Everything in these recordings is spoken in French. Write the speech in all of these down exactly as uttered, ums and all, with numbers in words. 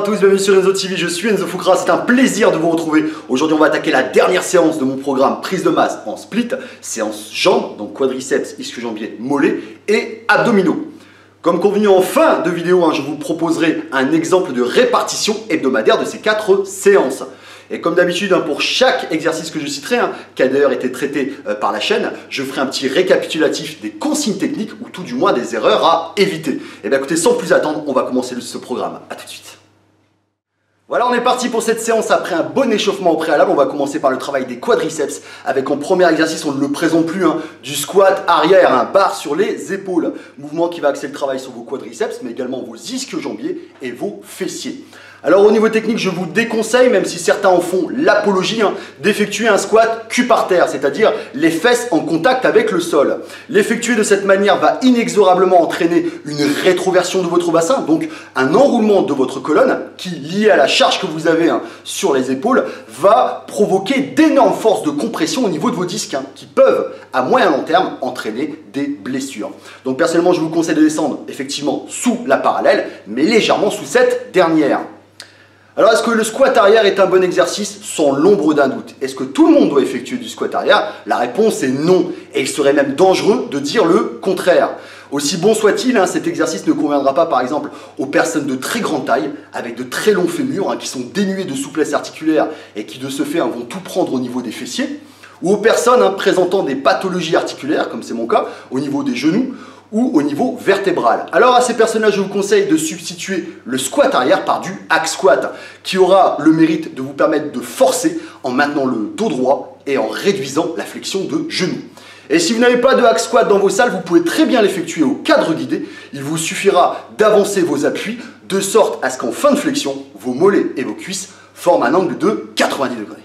tous, bienvenue sur Enzo T V, je suis Enzo Foucra, c'est un plaisir de vous retrouver. Aujourd'hui on va attaquer la dernière séance de mon programme prise de masse en split, séance jambes, donc quadriceps, ischio-jambiers, mollets et abdominaux. Comme convenu en fin de vidéo, hein, je vous proposerai un exemple de répartition hebdomadaire de ces quatre séances. Et comme d'habitude, hein, pour chaque exercice que je citerai, hein, qui a d'ailleurs été traité euh, par la chaîne, je ferai un petit récapitulatif des consignes techniques ou tout du moins des erreurs à éviter. Et bien écoutez, sans plus attendre, on va commencer ce programme. A tout de suite. Voilà, on est parti pour cette séance après un bon échauffement au préalable. On va commencer par le travail des quadriceps avec en premier exercice, on ne le présente plus, hein, du squat arrière, un barre sur les épaules. Mouvement qui va axer le travail sur vos quadriceps, mais également vos ischio-jambiers et vos fessiers. Alors au niveau technique, je vous déconseille, même si certains en font l'apologie, hein, d'effectuer un squat cul par terre, c'est-à-dire les fesses en contact avec le sol. L'effectuer de cette manière va inexorablement entraîner une rétroversion de votre bassin, donc un enroulement de votre colonne qui, lié à la charge que vous avez hein, sur les épaules, va provoquer d'énormes forces de compression au niveau de vos disques, hein, qui peuvent, à moyen long terme, entraîner des blessures. Donc personnellement, je vous conseille de descendre effectivement sous la parallèle, mais légèrement sous cette dernière. Alors, est-ce que le squat arrière est un bon exercice? Sans l'ombre d'un doute. Est-ce que tout le monde doit effectuer du squat arrière? La réponse est non. Et il serait même dangereux de dire le contraire. Aussi bon soit-il, hein, cet exercice ne conviendra pas par exemple aux personnes de très grande taille, avec de très longs fémurs, hein, qui sont dénués de souplesse articulaire et qui de ce fait hein, vont tout prendre au niveau des fessiers, ou aux personnes hein, présentant des pathologies articulaires, comme c'est mon cas, au niveau des genoux, ou au niveau vertébral. Alors à ces personnes-là, je vous conseille de substituer le squat arrière par du hack squat, qui aura le mérite de vous permettre de forcer en maintenant le dos droit et en réduisant la flexion de genoux. Et si vous n'avez pas de hack squat dans vos salles, vous pouvez très bien l'effectuer au cadre guidé. Il vous suffira d'avancer vos appuis de sorte à ce qu'en fin de flexion, vos mollets et vos cuisses forment un angle de quatre-vingt-dix degrés.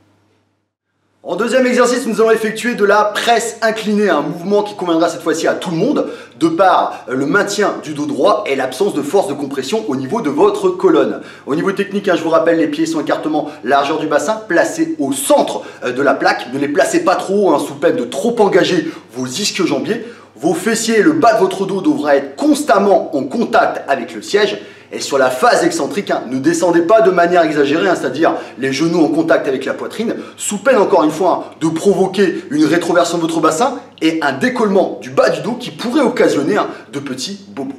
En deuxième exercice, nous allons effectuer de la presse inclinée, un mouvement qui conviendra cette fois-ci à tout le monde, de par le maintien du dos droit et l'absence de force de compression au niveau de votre colonne. Au niveau technique, hein, je vous rappelle, les pieds sont écartement largeur du bassin, placés au centre de la plaque. Ne les placez pas trop haut, hein, sous peine de trop engager vos ischio-jambiers. Vos fessiers et le bas de votre dos devraient être constamment en contact avec le siège. Et sur la phase excentrique, hein, ne descendez pas de manière exagérée, hein, c'est-à-dire les genoux en contact avec la poitrine, sous peine encore une fois hein, de provoquer une rétroversion de votre bassin et un décollement du bas du dos qui pourrait occasionner hein, de petits bobos.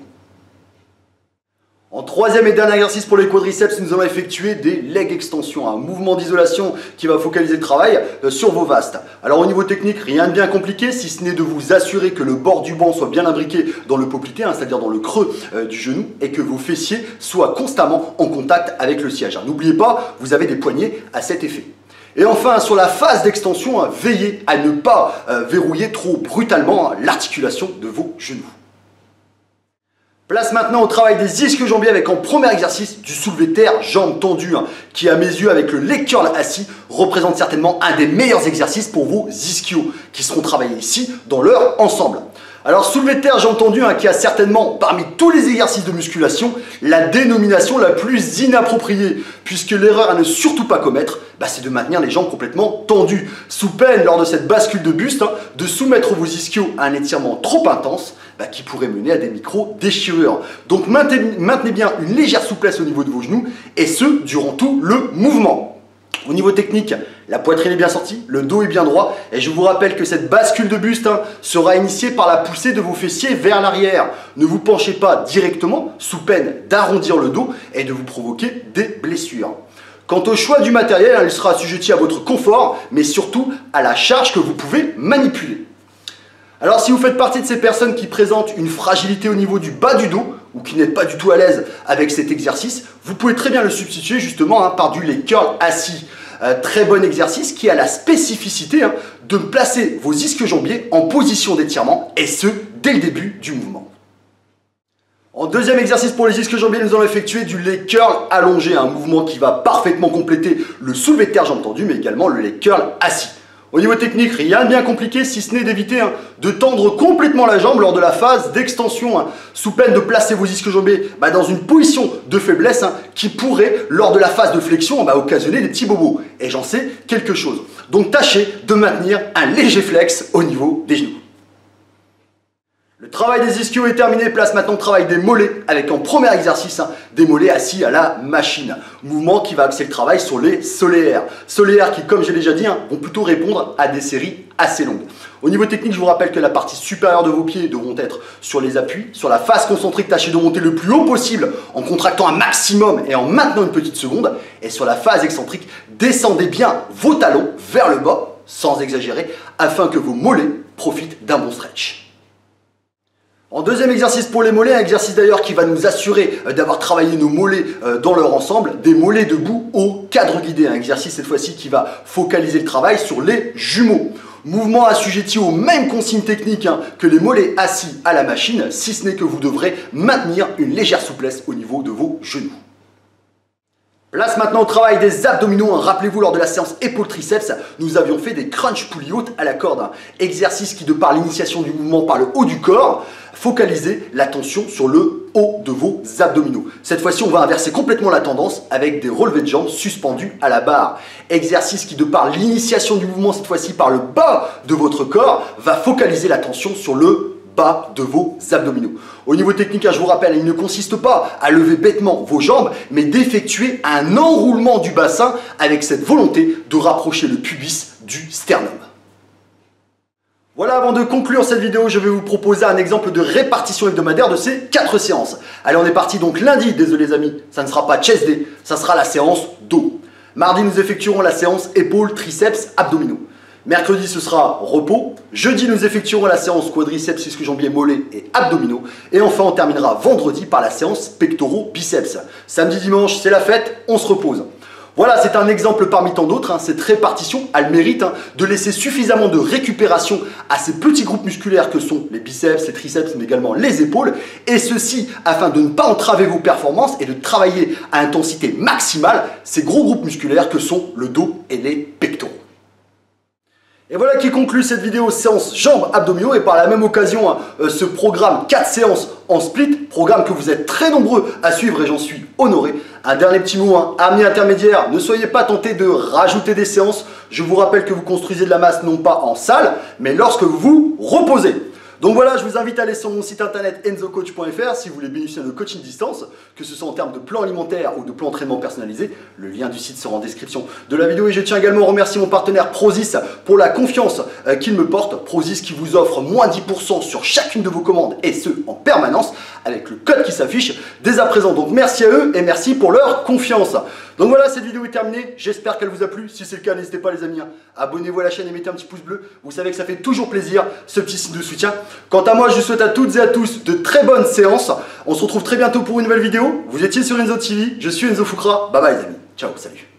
En troisième et dernier exercice pour les quadriceps, nous allons effectuer des leg extensions, un mouvement d'isolation qui va focaliser le travail sur vos vastes. Alors au niveau technique, rien de bien compliqué, si ce n'est de vous assurer que le bord du banc soit bien imbriqué dans le poplité, hein, c'est-à-dire dans le creux euh, du genou, et que vos fessiers soient constamment en contact avec le siège. N'oubliez pas, vous avez des poignets à cet effet. Et enfin, sur la phase d'extension, hein, veillez à ne pas euh, verrouiller trop brutalement hein, l'articulation de vos genoux. Place maintenant au travail des ischio-jambiers avec en premier exercice du soulevé de terre, jambes tendues, hein, qui à mes yeux avec le leg curl assis représente certainement un des meilleurs exercices pour vos ischios qui seront travaillés ici dans leur ensemble. Alors soulevé de terre, jambes tendues, hein, qui a certainement parmi tous les exercices de musculation la dénomination la plus inappropriée, puisque l'erreur à ne surtout pas commettre, bah, c'est de maintenir les jambes complètement tendues, sous peine lors de cette bascule de buste hein, de soumettre vos ischios à un étirement trop intense bah, qui pourrait mener à des micro-déchirures. Donc maintenez, maintenez bien une légère souplesse au niveau de vos genoux et ce durant tout le mouvement. Au niveau technique, la poitrine est bien sortie, le dos est bien droit et je vous rappelle que cette bascule de buste hein, sera initiée par la poussée de vos fessiers vers l'arrière. Ne vous penchez pas directement sous peine d'arrondir le dos et de vous provoquer des blessures. Quant au choix du matériel, hein, il sera assujetti à votre confort mais surtout à la charge que vous pouvez manipuler. Alors si vous faites partie de ces personnes qui présentent une fragilité au niveau du bas du dos ou qui n'êtes pas du tout à l'aise avec cet exercice, vous pouvez très bien le substituer justement hein, par du leg curl assis. Euh, très bon exercice qui a la spécificité hein, de placer vos ischio-jambiers en position d'étirement et ce, dès le début du mouvement. En deuxième exercice pour les ischio-jambiers, nous allons effectuer du leg curl allongé, un mouvement qui va parfaitement compléter le soulevé de terre jambes tendues mais également le leg curl assis. Au niveau technique, rien de bien compliqué si ce n'est d'éviter hein, de tendre complètement la jambe lors de la phase d'extension, hein, sous peine de placer vos ischio-jambiers bah, dans une position de faiblesse hein, qui pourrait, lors de la phase de flexion, bah, occasionner des petits bobos. Et j'en sais quelque chose. Donc tâchez de maintenir un léger flex au niveau des genoux. Le travail des ischios est terminé, place maintenant le travail des mollets avec en premier exercice hein, des mollets assis à la machine. Mouvement qui va axer le travail sur les solaires. Solaires qui, comme j'ai déjà dit, hein, vont plutôt répondre à des séries assez longues. Au niveau technique, je vous rappelle que la partie supérieure de vos pieds devront être sur les appuis, sur la face concentrique, tâchez de monter le plus haut possible en contractant un maximum et en maintenant une petite seconde. Et sur la phase excentrique, descendez bien vos talons vers le bas, sans exagérer, afin que vos mollets profitent d'un bon stretch. En deuxième exercice pour les mollets, un exercice d'ailleurs qui va nous assurer d'avoir travaillé nos mollets dans leur ensemble, des mollets debout au cadre guidé. Un exercice cette fois-ci qui va focaliser le travail sur les jumeaux. Mouvement assujetti aux mêmes consignes techniques hein, que les mollets assis à la machine, si ce n'est que vous devrez maintenir une légère souplesse au niveau de vos genoux. Place maintenant au travail des abdominaux. Rappelez-vous, lors de la séance épaules-triceps, nous avions fait des crunch poulies hautes à la corde. Exercice qui, de par l'initiation du mouvement par le haut du corps, focalisez l'attention sur le haut de vos abdominaux. Cette fois-ci, on va inverser complètement la tendance avec des relevés de jambes suspendus à la barre. Exercice qui, de par l'initiation du mouvement, cette fois-ci par le bas de votre corps, va focaliser l'attention sur le bas de vos abdominaux. Au niveau technique, je vous rappelle, il ne consiste pas à lever bêtement vos jambes, mais d'effectuer un enroulement du bassin avec cette volonté de rapprocher le pubis du sternum. Voilà, avant de conclure cette vidéo, je vais vous proposer un exemple de répartition hebdomadaire de ces quatre séances. Allez, on est parti donc lundi, désolé les amis, ça ne sera pas chest day, ça sera la séance dos. Mardi, nous effectuerons la séance épaules, triceps, abdominaux. Mercredi, ce sera repos. Jeudi, nous effectuerons la séance quadriceps, ischio-jambiers, mollets et abdominaux. Et enfin, on terminera vendredi par la séance pectoraux, biceps. Samedi, dimanche, c'est la fête, on se repose. Voilà, c'est un exemple parmi tant d'autres. Hein. Cette répartition a le mérite hein, de laisser suffisamment de récupération à ces petits groupes musculaires que sont les biceps, les triceps, mais également les épaules. Et ceci afin de ne pas entraver vos performances et de travailler à intensité maximale ces gros groupes musculaires que sont le dos et les pectoraux. Et voilà qui conclut cette vidéo séance jambes abdominaux et par la même occasion hein, ce programme quatre séances en split, programme que vous êtes très nombreux à suivre et j'en suis honoré. Un dernier petit mot, hein, amis intermédiaires, ne soyez pas tentés de rajouter des séances. Je vous rappelle que vous construisez de la masse non pas en salle, mais lorsque vous vous reposez. Donc voilà, je vous invite à aller sur mon site internet enzo coach point f r si vous voulez bénéficier de coaching distance, que ce soit en termes de plan alimentaire ou de plan entraînement personnalisé. Le lien du site sera en description de la vidéo et je tiens également à remercier mon partenaire Prozis pour la confiance euh, qu'il me porte. Prozis qui vous offre moins dix pour cent sur chacune de vos commandes et ce en permanence avec le code qui s'affiche dès à présent. Donc merci à eux et merci pour leur confiance. Donc voilà, cette vidéo est terminée, j'espère qu'elle vous a plu. Si c'est le cas, n'hésitez pas les amis, abonnez-vous à la chaîne et mettez un petit pouce bleu. Vous savez que ça fait toujours plaisir, ce petit signe de soutien. Quant à moi, je vous souhaite à toutes et à tous de très bonnes séances. On se retrouve très bientôt pour une nouvelle vidéo. Vous étiez sur Enzo T V, je suis Enzo Foucra. Bye bye les amis, ciao, salut.